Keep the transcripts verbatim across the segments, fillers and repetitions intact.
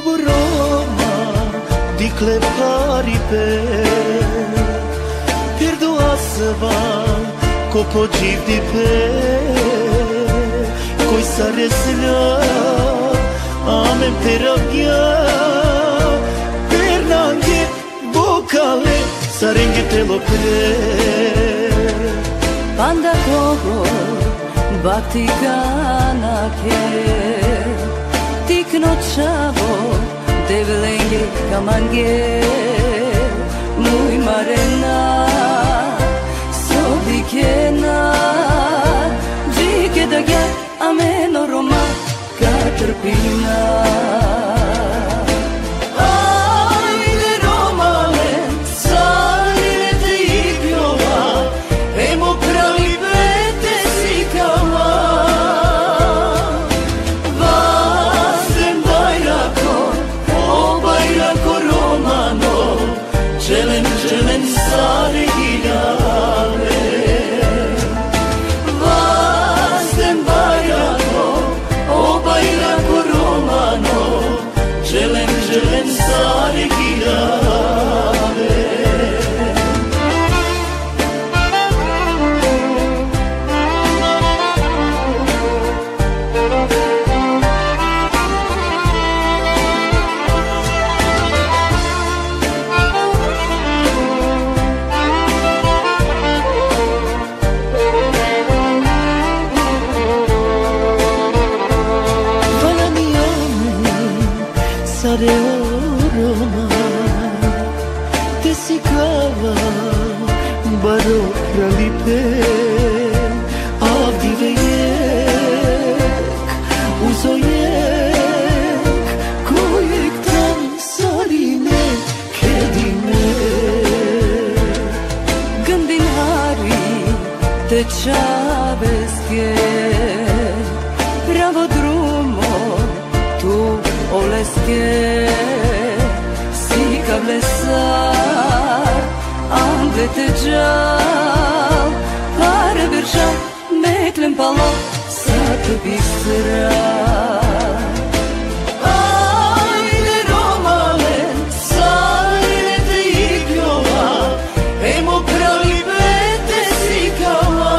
Roma di Cleparipe Perdoasă-va ko po gjivdi pe Koj sa resla Amen terapia Per nange vocale Sarenge te lo pre Panda kogo Bakti kanake Tikno chavo Devlenge kamange Muy marena Sobikena Jike da gel Ameno Roma Katrpina Ajde Romale Salire te igrova Emo pravi bete sikama Vazem bajrako O bajrako Romano Želem, želem stare giljave Vazem bajrako O bajrako Romano Želem, želem stare giljave Sare o Roma Te sikava Baro pralipe Avdi vejek Uzojek Kojek tam sarine Kedine Gândin hari Te čaveske Pravo drumo Tu oleske Sika vlesar Angle te gjal Pare birša Meklem palo Sa të bistra Ajde Romale Salire te igrova Emo pravi bete sikama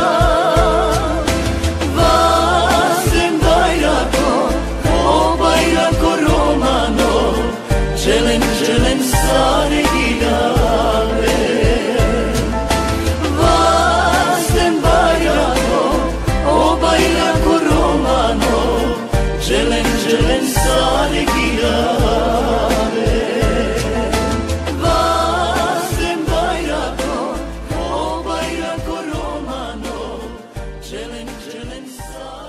Vazem bajrako Bajrako Romano Želem, želem stare giljave Vazem bajrako O bajrako Romano Želem, želem stare giljave Vazem bajrako O bajrako Romano Želem, želem stare